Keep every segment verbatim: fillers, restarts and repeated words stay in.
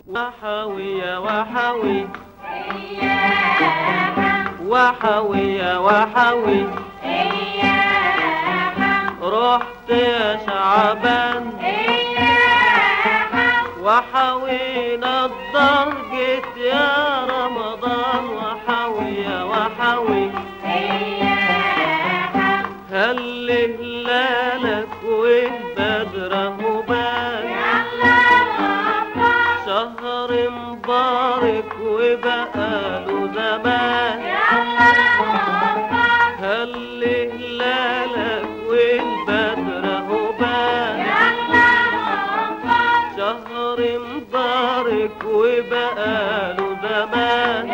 وحوي يا وحوي وحوي يا وحوي رحت يا شعبان وحوينا الدار جيت يا رمضان وحوي يا وحوي هل هلالك والبدر اهو بان شهر مبارك وبقاله زمان هل هلالك والبدر اهو بان شهر مبارك وبقاله زمان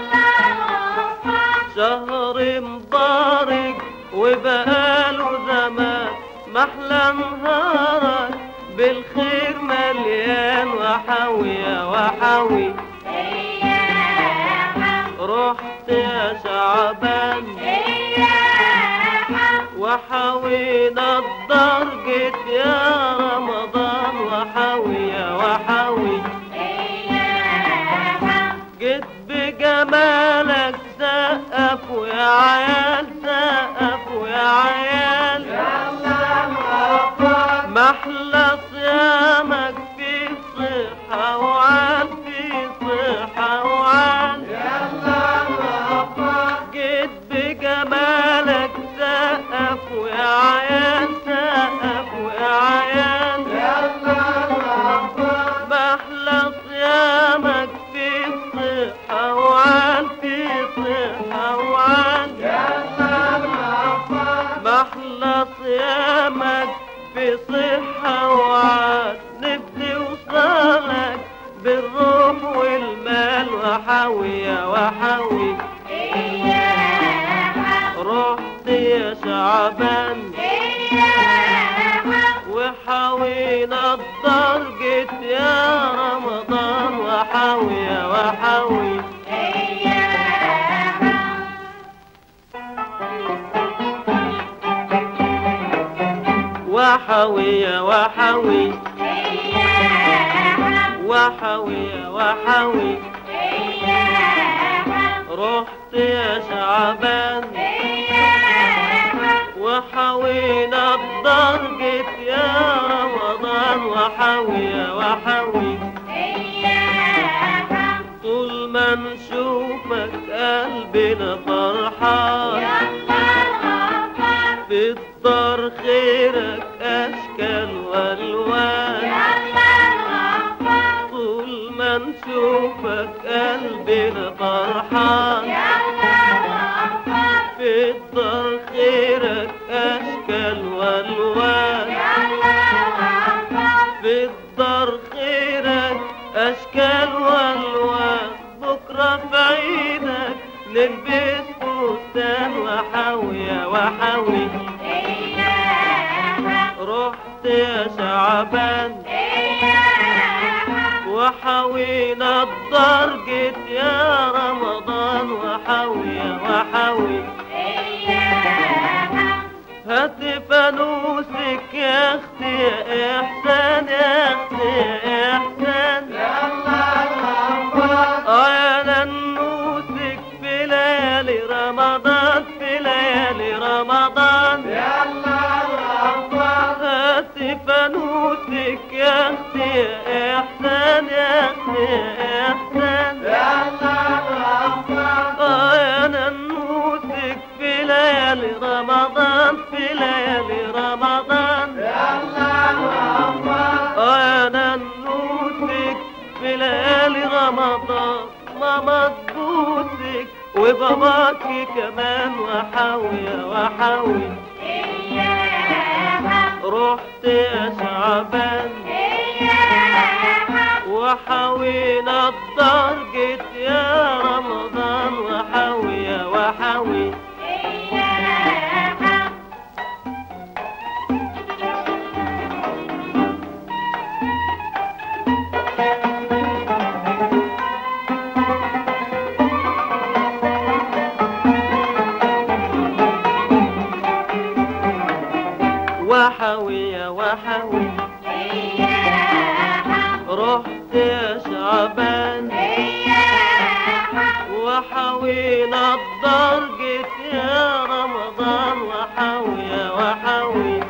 شهر مبارك وبقاله زمان محلى نهارك بالخير مليان وحوي يا وحوي رحت يا شعبان وحوينا الدار جيت يا رمضان وحوي يا وحوي جيت بجمالك سقفوا يا عيال سقفوا يا عيال محلى صيامك في صحة وعال في صحة وعال جيت بجمالك سقفوا يا عيال سقفوا يا عيال محلى صيامك في صحة وعال في صحة وعال محلى صيامك في صحة وعاد نفسي وصالك بالروح والمال وحوي يا وحوي رحت يا شعبان وحوينا الدار جيت يا رمضان وحوي يا وحوي وحوي يا وحوي وحوي يا وحوي رحت يا شعبان وحوينا الدار جيت يا رمضان وحوي يا وحوي طول ما نشوفك قلبنا فرحان في الدار خيرك أشكال والوان طول ما نشوفك قلبنا فرحان في الدار خيرك أشكال والوان في الدار خيرك أشكال والوان بكرة في عيدك نلبس فستان وحوي يا وحوي رحت يا شعبان وحوينا الدار جيت يا رمضان وحوي يا وحوي هات فانوسك يا اختي يا احسان يا اختي يا احسان اه يا ننوسك في ليالي رمضان في ليالي رمضان هات فانوسك يا اختي يا احسان يا اختي يا احسان اه يا ننوسك في ليالي رمضان في ليالي رمضان اه يا ننوسك في ليالي رمضان ماما تبوسك وباباكي كمان وحوي يا وحوي رحت يا شعبان وحوينا الدار جيت يا رمضان وحوي يا وحوي وحوي يا وحوي رحت يا شعبان وحوي نضر جيت يا رمضان وحوي يا وحوي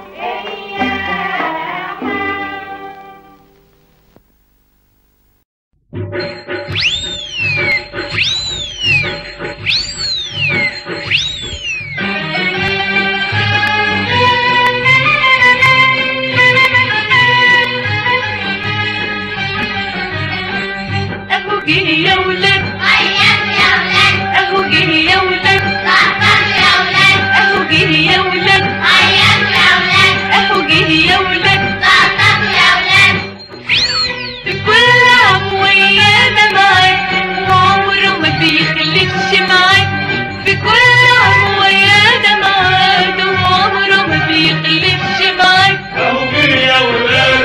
اهو جه يا ولاد عيام يا ولاد اهو جه يا ولاد طبطب يا ولاد اهو جه يا ولاد عيام يا ولاد اهو جه يا ولاد طبطب يا ولاد في كل عام ويانا معاه وعمره ما بيخلفش معاه في كل عام ويانا معاه وعمره ما بيخلفش معاه اهو جه يا ولاد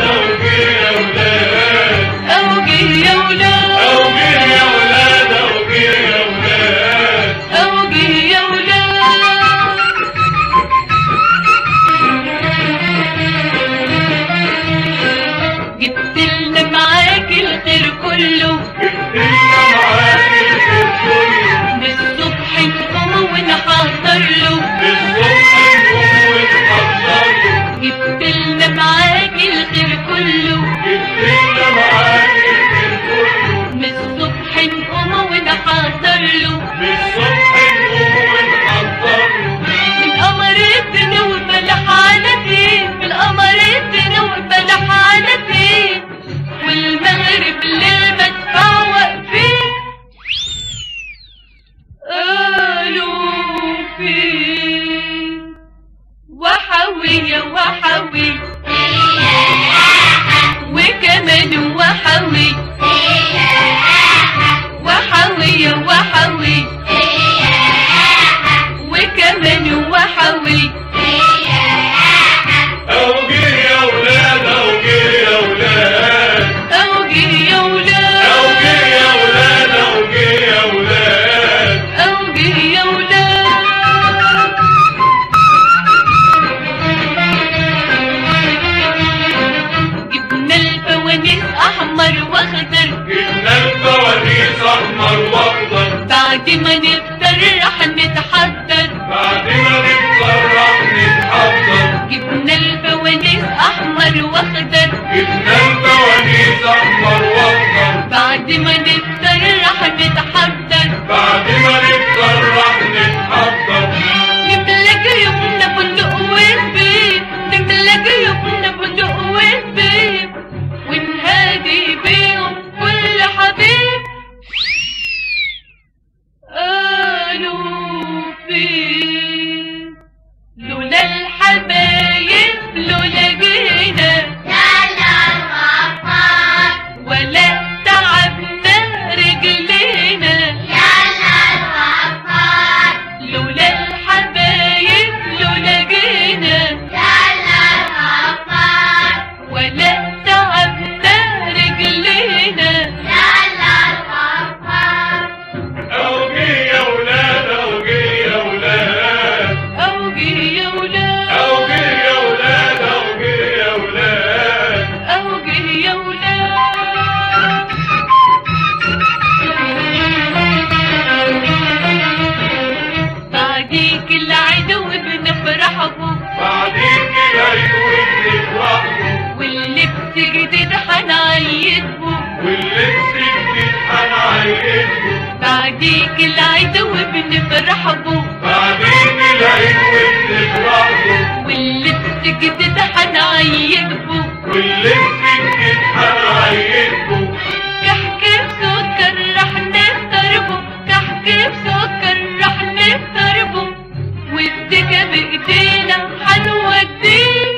اهو جه يا ولاد اهو جه يا ولاد اهو جه يا ولاد اهو جه يا ولاد جبت لنا معاك الخير كله جبتلنا معاك الخير كله للصبح نقوم ونحضر له للصبح نقوم ونحضر له جبت لنا معاك الخير كله جبتلنا معاك الخير كله من الصبح نقوم ونحضر له للصبح نقوم ونحضر له من قمرتنا وبلح على فين من قمرتنا وبلح على فين والمغرب للمدفع واقفين قالوا فين وحوي وحوي وكمان وحوي وحوي وحوي وكمان وحوي اهو جه يا ولاد اهو جه يا ولاد اهو جه يا ولاد اهو جه يا ولاد اهو جه يا ولاد اهو جه يا ولاد جبنا الفوانيس احمر واخضر جبنا الفوانيس احمر واخضر بعد ما نفطر رح نتحضر بعد ما نتفرح نتحضر جبنا الفوانيس احمر واخضر جبنا الفوانيس احمر واخضر بعد ما نفطر رح نتحضر بعد ما نتفرح نتحضر نملى جيوبنا بندق وزبيب نملى جيوبنا بندق وزبيب ونهادي بيهم كل حبيب قالوا فين لولا الحبايب لولا جينا يلا الغفار ولا تعبنا رجلينا يلا الغفار لولا الحبايب لولا جينا يلا الغفار ولا تعبنا رجلينا يلا الغفار اهو جه يا ولاد اهو جه يا ولاد أو جه يا ولاد اهو جه يا ولاد اهو جه يا ولاد أو جه يا ولاد بعديك العدو بنفرح بوك بعدين العيد ونفرح له واللبس جديد حنعيد بوك واللبس جديد هنعيد له بعديك العدو بنفرح بوك بعدين العيد ونفرح له واللبس جديد حنعيد بوك واللبس جديد هنعيد له كحك بسكر رح نفطر بوك كحك بسكر رح نفطر بوك والدجا بايدينا حنوديه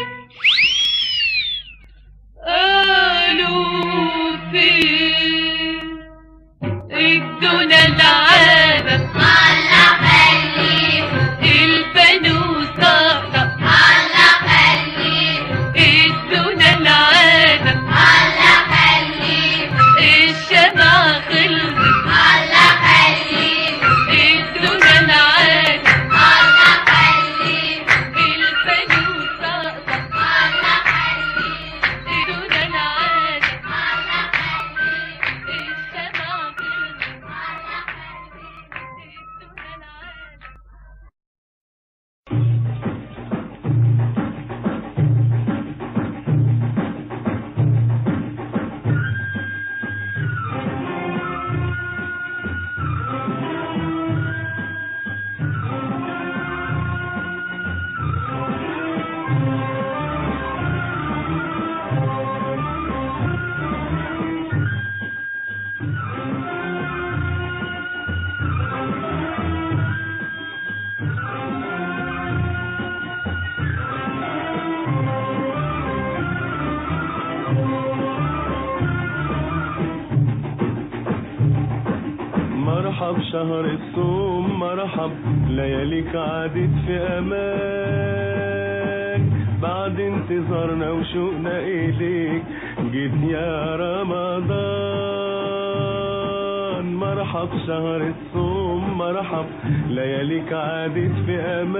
قالوا فين ادونا العابة الله خليك الفانوس طقطق الله خليك ادونا العابة الله خليك الشمعة خلصت الله خليك ادونا العابة الله خليك الفانوس طقطق الله خليك ادونا العابة الله خليك مرحب شهر الصوم مرحب، لياليك عادت في امان، بعد انتظارنا وشوقنا اليك جيت يا رمضان. مرحب شهر الصوم مرحب، لياليك عادت في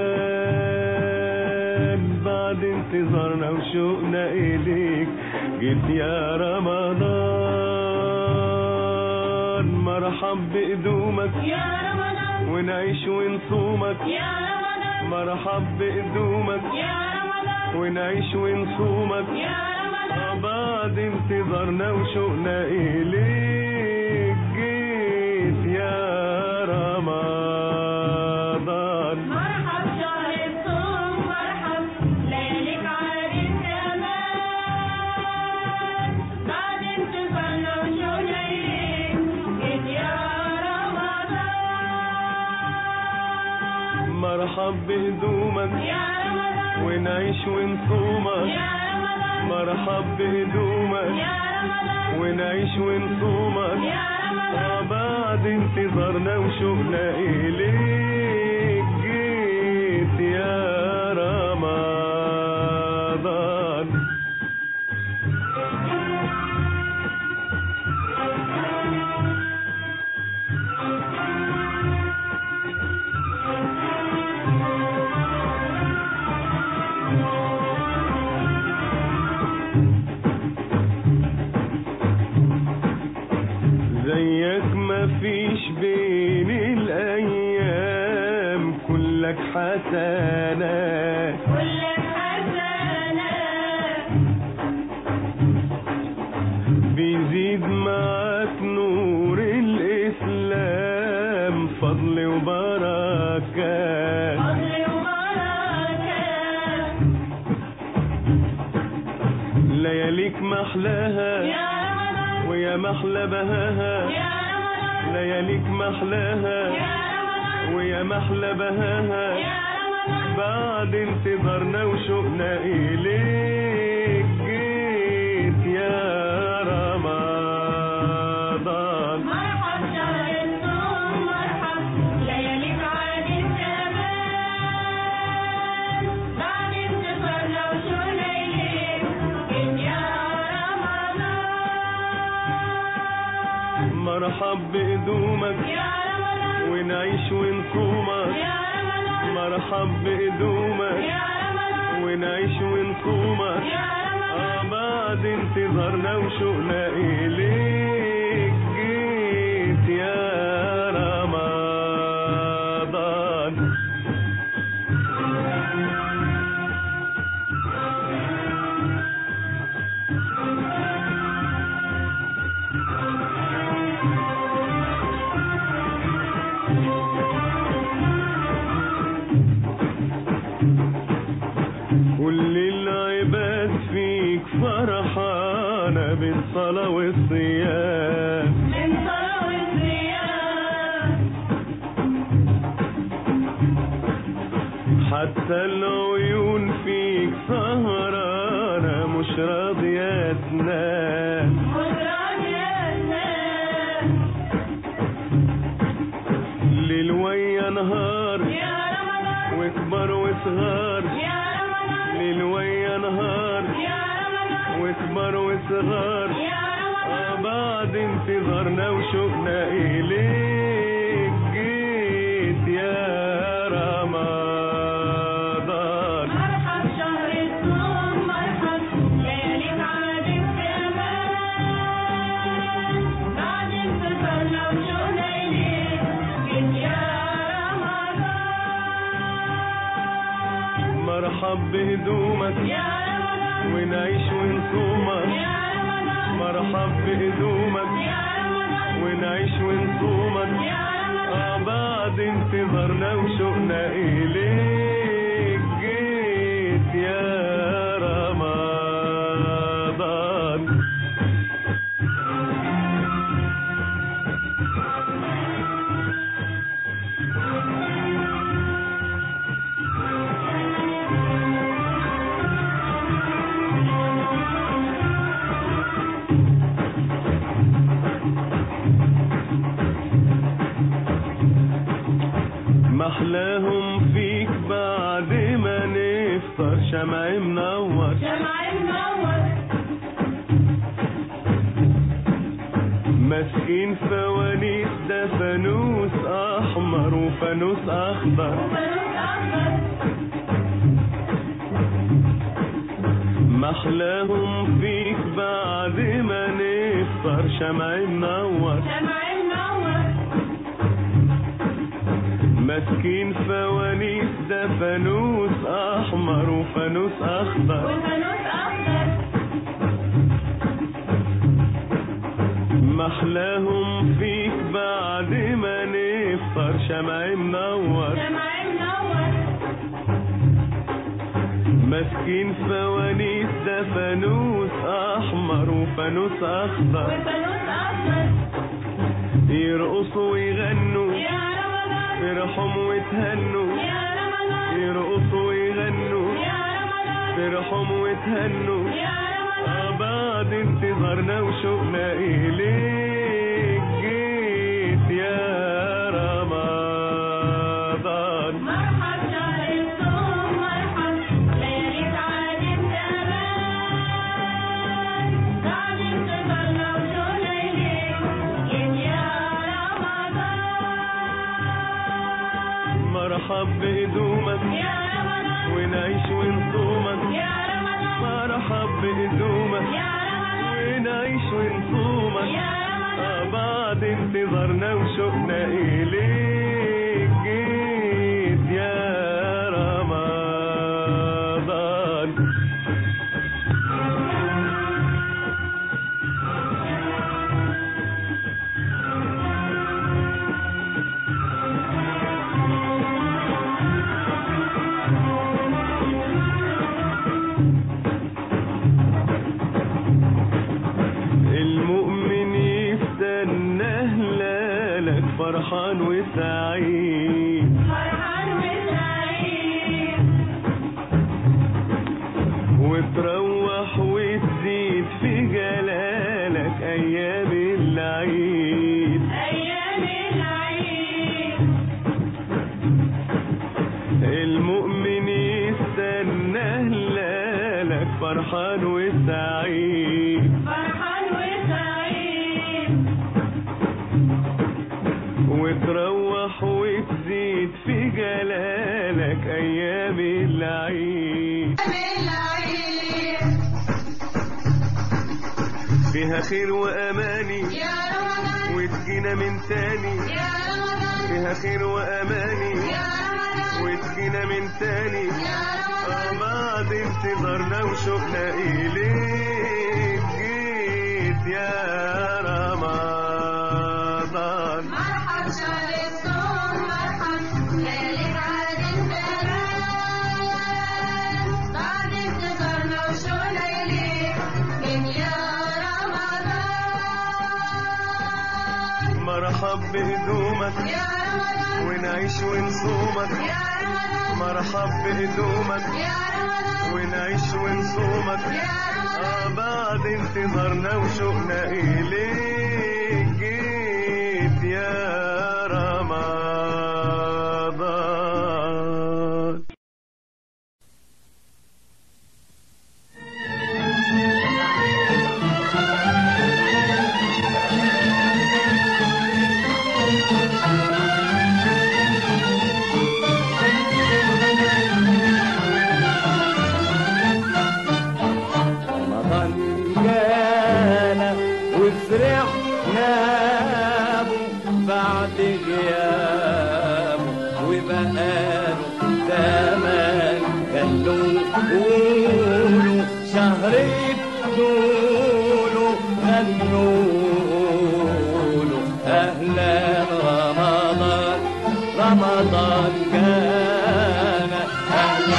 امان، بعد انتظارنا وشوقنا اليك جيت يا رمضان. مرحب بقدومك يا رمضان ونعيش ونصومك، يا رمضان مرحب بقدومك يا رمضان ونعيش ونصومك، يا رمضان بعد انتظارنا وشوقنا إليك جيت يا رمضان. مرحب شهر الصوم مرحب، لياليك عادت في أمان، بعد انتظارنا وشوقنا إليك جيت يا رمضان. مرحب بهدومك يا رمضان ونعيش ونصومك، يا رمضان مرحب بهدومك يا رمضان ونعيش ونصومك، يا رمضان بعد انتظارنا وشوقنا إليك جيت يا رمضان. زيك مفيش بين الأيام، كلك حسنات كلك حسنات، بيزيد معاك نور الإسلام، فضل وبركات فضل وبركات، لياليك محلاها يا رمضان ويا محلى بهاها، يا رمضان لياليك محلاها يا رمضان ويا محلى بهاها، يا رمضان بعد انتظارنا وشوقنا إليك جيت يا رمضان. مرحب شهر الصوم مرحب، لياليك عادت في أمان، بعد انتظارنا وشوقنا إليك جيت يا رمضان. مرحب بقدومك يا رمضان ونعيش ونصومك، يا رمضان مرحب بقدومك يا رمضان ونعيش ونصومك، يا رمضان بعد انتظارنا وشوقنا إليك جيت يا رمضان. كل العباد فيك فرحانة بالصلاة والصيام، من صلاة والصيام، حتى العيون فيك سهرانة مش راضية تنام، مزرعة الناس، ليل ويا نهار يا رمضان وكبر وصغار، يا رمضان ليل ويا نهار يا رمضان وكبر وصغار، يا رمضان. بعد انتظارنا وشوقنا إليك جيت يا رمضان. مرحب شهر الصوم مرحب، لياليك عادت في أمان، بعد انتظارنا وشوقنا إليك جيت يا رمضان. مرحب بهدومك يا رمضان ونعيش ونصومك، يا رمضان مرحب بهدومك يا رمضان ونعيش ونصومك، يا رمضان. بعد انتظارنا وشوقنا إليك جيت يا رمضان. محلاهم فيك بعد ما نفطر شمع منور شمع منور ماسكين فوانيس ده فانوس احمر وفانوس اخضر وفانوس اخضر محلاهم فيك بعد ما نفطر شمع منور شمع منور ماسكين فوانيس ده فانوس احمر وفانوس اخضر وفانوس اخضر محلاهم فيك بعد ما نفطر شمع منور شمع منور ماسكين فوانيس ده فانوس احمر وفانوس اخضر وفانوس اخضر يرقصوا ويغنوا يا رمضان فرحهم وتهنوا يا رمضان يرقصوا ويغنوا يا رمضان فرحهم وتهنوا يا رمضان بعد انتظارنا وشوقنا إليك جيت يا رمضان مرحب شهر الصوم مرحب لياليك عادت زمان بعد انتظارنا وشوقنا إليك جيت يا رمضان مرحب بقدومك يا رمضان ونعيش ونصومك يا رمضان مرحب بقدومك يا رمضان ونعيش ونصومك يا رمضان بعد انتظارنا وشوقنا إليك جيت يا رمضان المؤمن يستنى هلالك فرحان وسعيد فرحان وسعيد وتروح وتزيد في جلالك ايام العيد أيام العيد المؤمن يستنى هلالك فرحان وسعيد فرحان وسعيد وتروح وتزيد في جلالك ايام العيد فيها خير واماني يا رمضان وتجينا من تاني يا رمضان فيها خير واماني يا رمضان وتجينا من تاني يا رمضان بعد انتظارنا وشوقنا إليك جيت يا رمضان مرحب شهر الصوم مرحب لياليك عادت زمان بعد انتظارنا وشوقنا إليك من يا رمضان مرحب بهدومك يا رمضان ونعيش ونصومك يا رمضان مرحب بهدومك يا رمضان ونعيش ونصومك يا رمضان بعد انتظارنا وشوقنا إليك جيت يا رمضان رمضان جانا وفرحنا بعد غيابه وبقاله زمان قالوا قولوا شهر طوله غنوا له اهلا رمضان رمضان جانا اهلا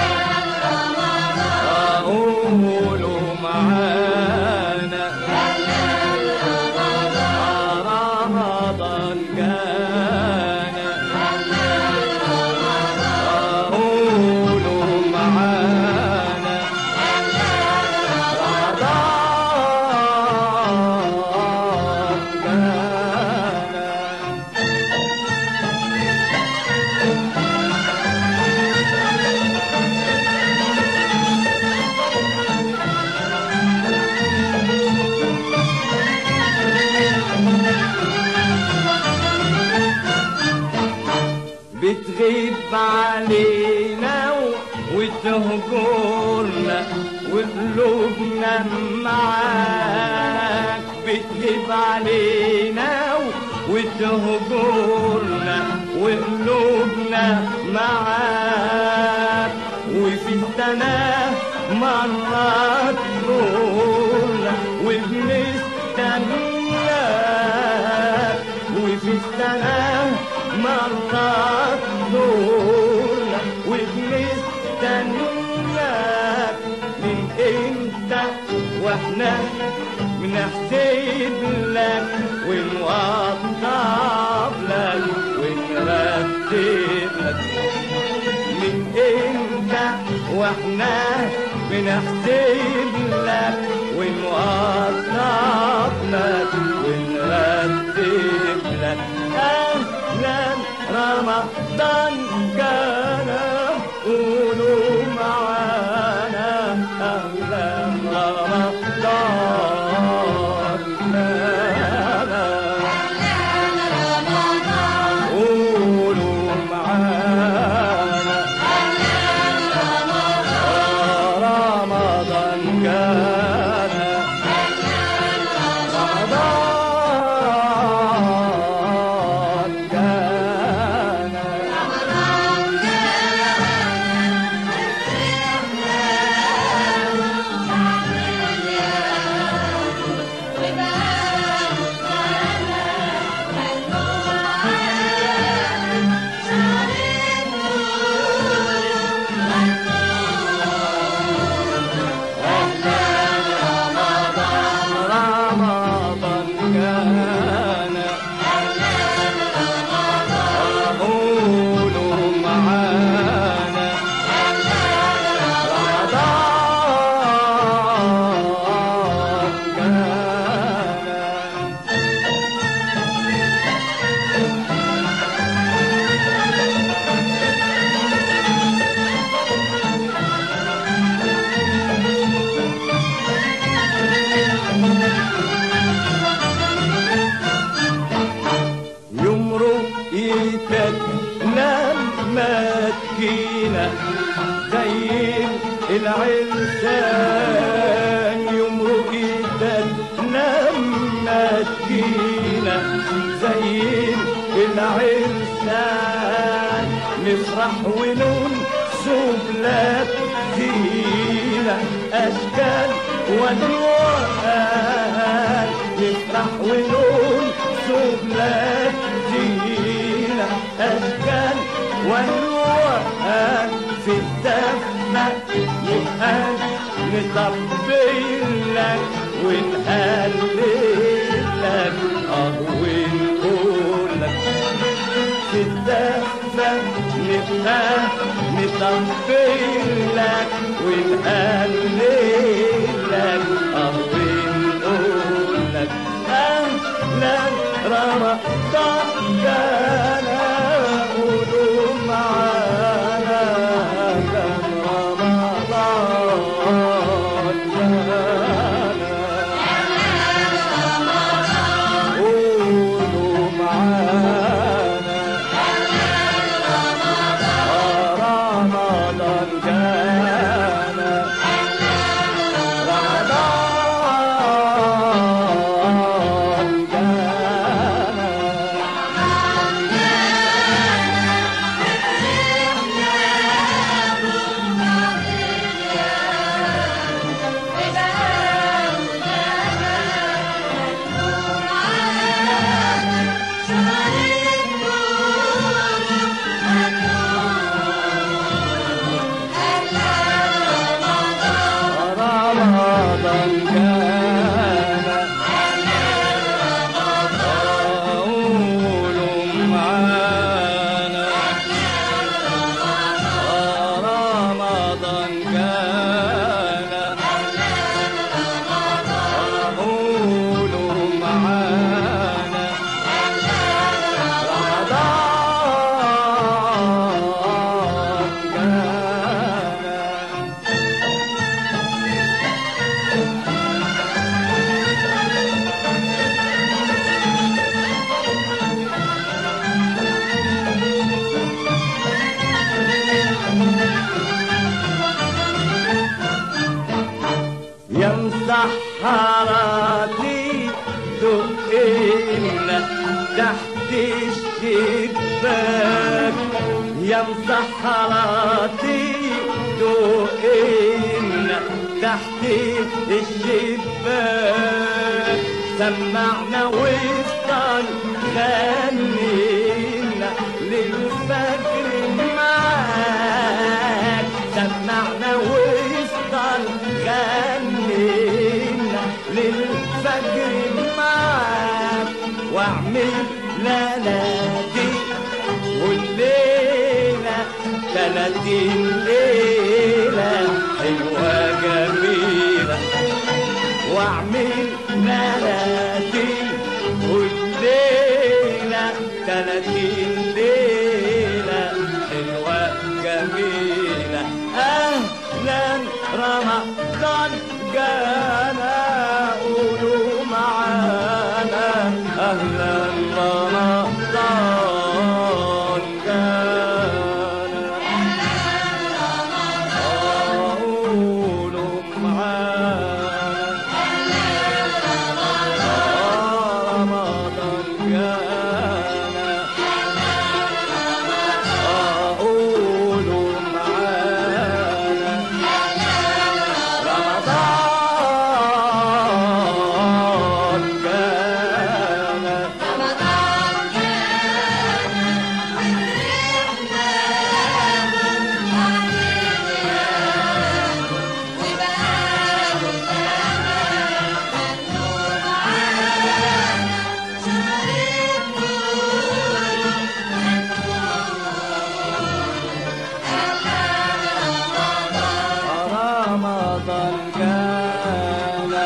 قولوا معانا رمضان جانا قولوا معانا رمضان جانا بتغيب علينا وتهجرنا وقلوبنا معاك، بتغيب علينا وتهجرنا وقلوبنا معاك، وفي السنة مرات تزورنا وبنستناك، وفي السنة مرات تزورنا وبنستناك. من امتى واحنا بنحسب لك ونوضب لك ونرتب لك؟ من امتى واحنا بنحسب لك ونوضب لك ونرتب لك؟ اهلا رمضان كان قولوا معانا، اهلا رمضان كان قولوا معانا، رمضان كان رمضان كان رمضان كان قولوا معانا، رمضان كان يمرق ايدك لما تجينا زي العرسان، يمرق ايدك لما تجينا زي العرسان، نفرح وننسب لك زينة أشكال والوان، نفرح وننسب لك زينة أشكال والوان، في الدفة نبقى نطبل لك ونهلل لك اه ونقول لك، في الدفة نبقى نطبل لك ونهلل لك اه ونقول لك أهلا رمضان كان قولوا معانا، كان رمضان كان قولوا معانا، رمضان كان رمضان كان مسحراتي دوقنا تحت الشباك سمعنا وصل غنينا للفجر معاك سمعنا وصل غنينا للفجر معاك واعمل ليلتي والليلة تلاتين ليلة حلوة جميلة واعمل ليلتي والليلة تلاتين ليلة حلوة جميلة أهلا رمضان جانا قولوا معانا أهلا رمضان جانا قولوا معانا رمضان جانا قولوا معانا رمضان جانا رمضان جانا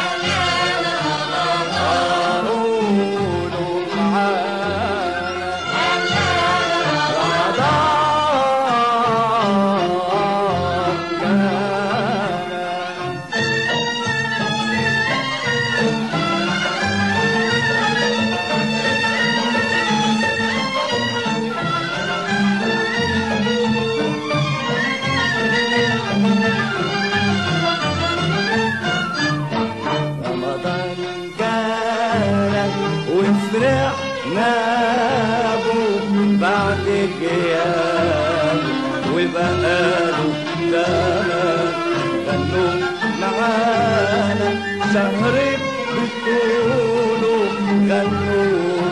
قولوا معانا رمضان جانا رمضان جانا وفرحنا به بعد غياب وبقاله زمان غنوا معانا شهر بطوله غنوا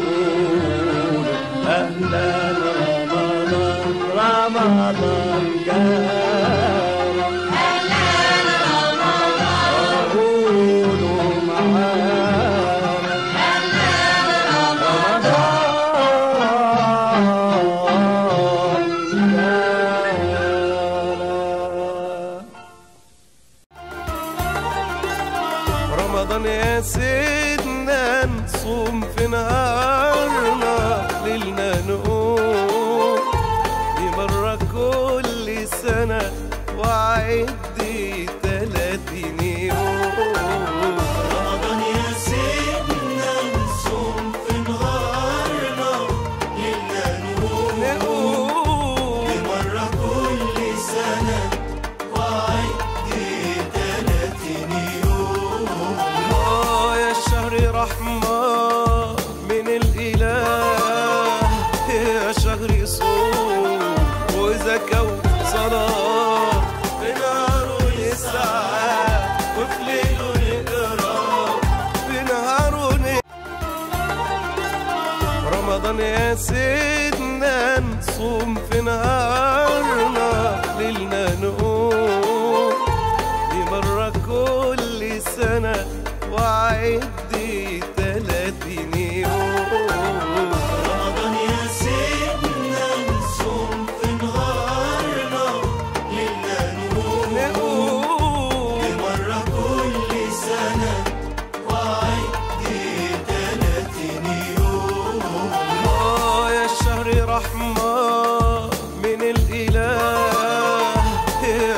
أهلا رمضان رمضان جانا قولوا معانا رمضان جانا رمضان يا سيدنا نصوم في نهارنا ليلنا نقوم دي مرة كل سنة وعدي تلاتين يوم رمضان يا سيدنا نصوم في نهارنا ليلنا نقوم دي مرة كل سنة وعدي تلاتين يوم آه يا شهر رحمة من الإله يا شهر صوم وزكاة وصلاة في نهاره نسعى وفي ليله نقرا في نهاره نقرا رمضان يا سيدنا نصوم في نهارنا ليلنا نقوم دي مرة كل سنة وعدي تلاتين يوم رمضان يا سيدنا نصوم في نهارنا ليلنا نقوم دي مرة كل سنة وعدي تلاتين يوم آه يا شهر رحمة من الإله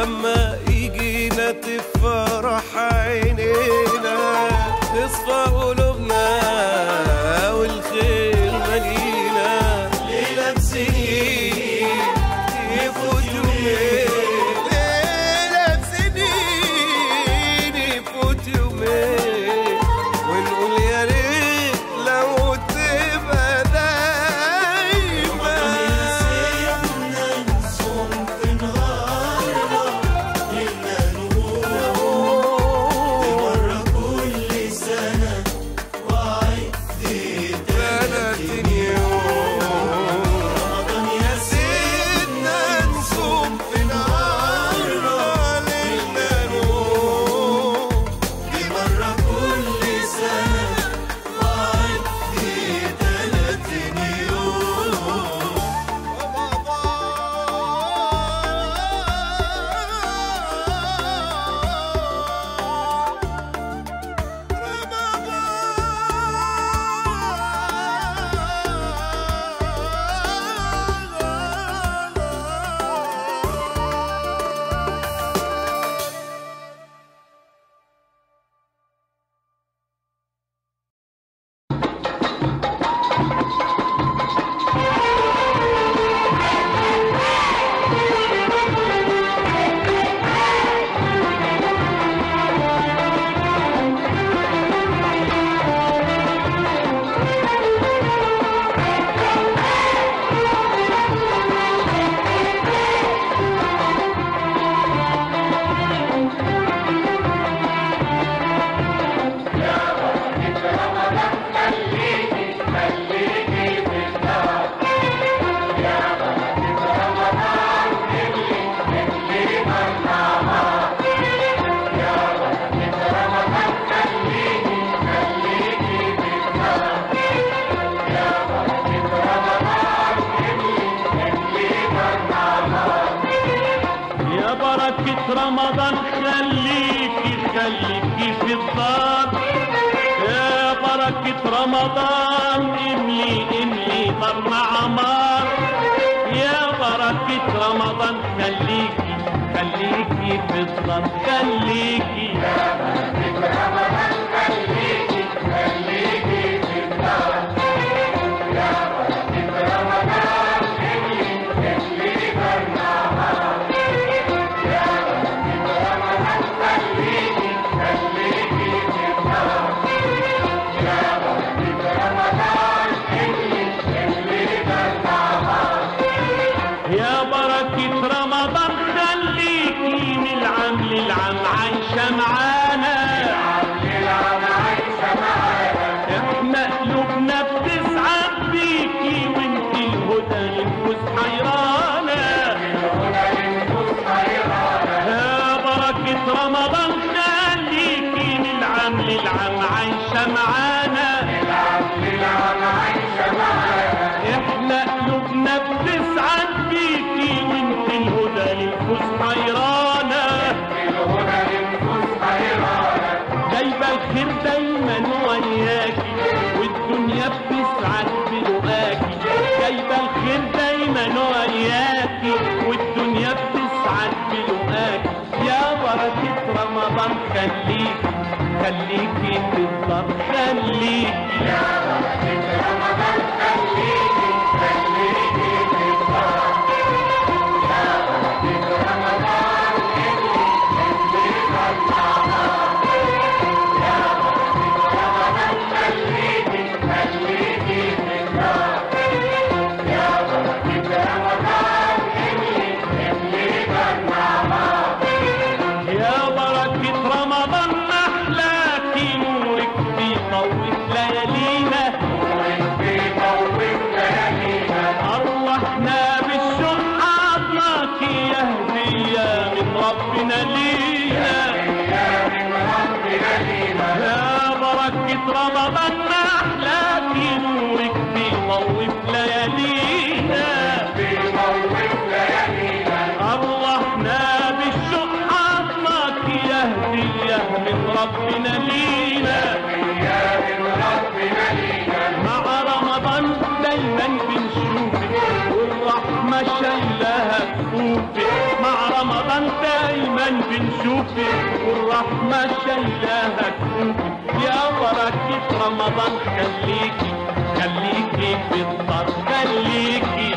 لما يجينا تفرح عينينا تصفى قلوبنا والخير ملينا ليلة بسنين يفوت يومين ليلة بسنين يفوت يومين ونقول يا ريت لو تبقى دايما سيبنا نصوم في نهارنا ليلنا نقول مرة كل سنة وعد ثلاثين يوم رمضان يا سيدنا نصوم في نهارنا ليلنا نقول دي مرة كل سنة وعد ثلاثين يوم يا بركة رمضان خليكي خليكي في الدار يا بركة رمضان املي املي طرنا عمار يا بركة رمضان خليكي خليكي في الدار خليكي يا بركة رمضان خليكي من العام للعام عايشة معانا احنا قلوبنا بتسعد بيكي وانت الهدى للنفوس حيرانة يا بركة رمضان خليكي من العام للعام عايشة معانا احنا قلوبنا بتسعد بيكي وانت الهدى للنفوس حيرانة جايبة الخير دايما وياكي والدنيا بتسعد بلقاكي جايبة الخير دايما وياكي والدنيا بتسعد بلقاكي يا بركة رمضان خليكي خليكي في الدار خليكي يا بركة رمضان خليكي خليكي في الدار يا بركة رمضان خليكي يا بركة رمضان خليكي خليكي في الدار يا بركة رمضان خليكي يا بركة رمضان أحلاكي نورك بيطول ليالينا أرواحنا بالشوق عطاكي يا هدية من ربنا لينا يا بركة رمضان أحلاكي نورك بيطول ليالينا أرواحنا بالشوق عطاكي يا هدية من ربنا لينا مع رمضان دايما بنشوفك والرحمة شايلها كفوفك مع رمضان فرحان دايما بنشوفك والرحمة شايلاها كفوفك يا بركة رمضان خليكي خليكي في الدار خليكي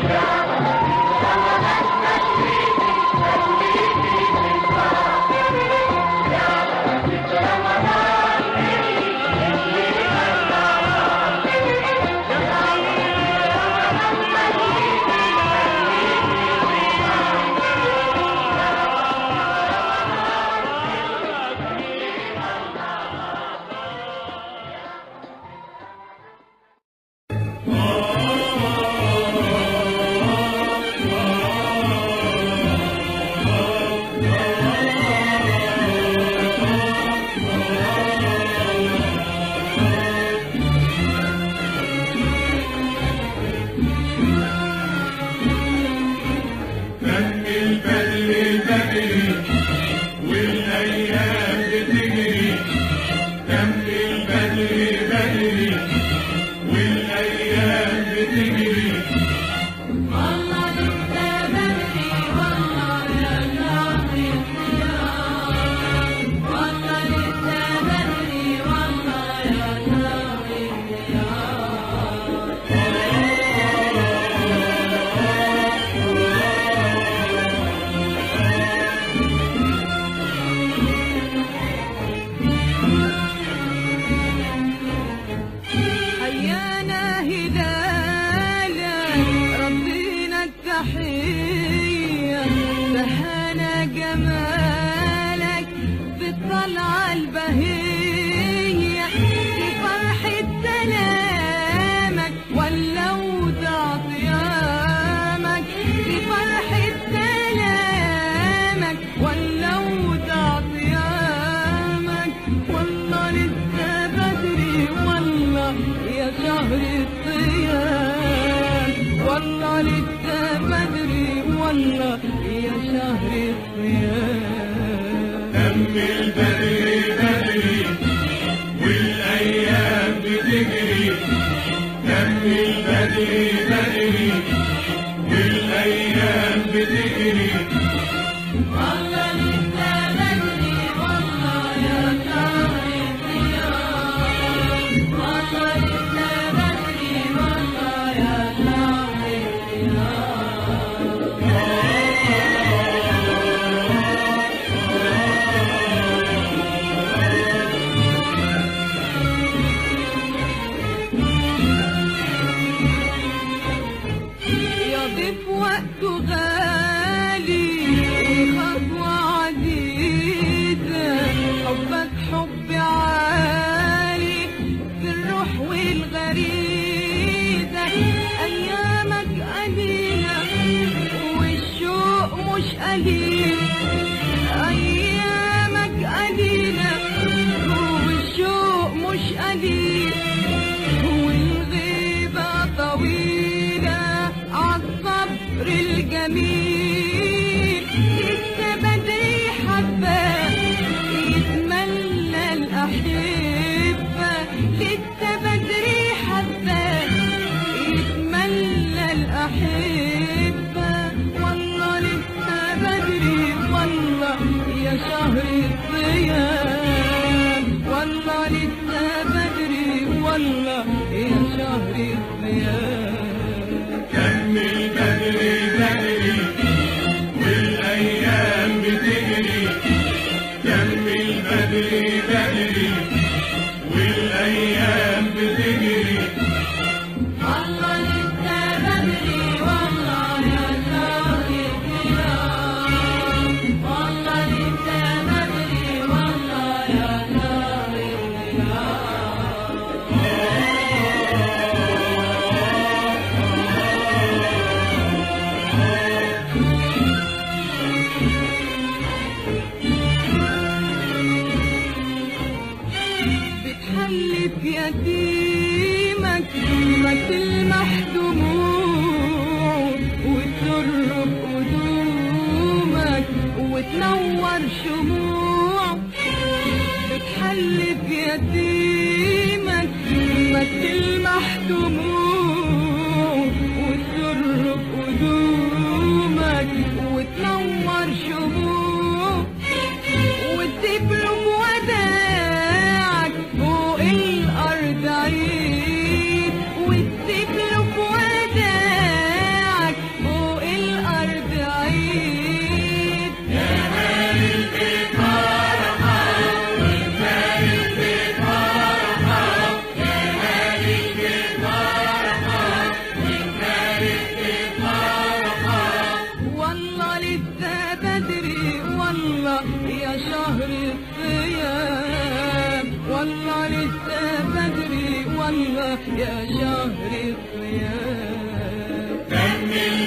وتنور شموع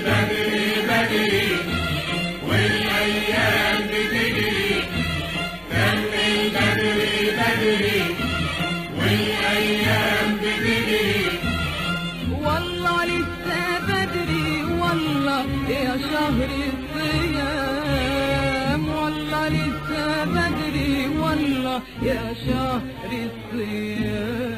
بدري بدري والايام بتجري كمل بدري بدري والايام بتجري والله لسه بدري والله يا شهر الصيام والله لسه بدري والله يا شهر الصيام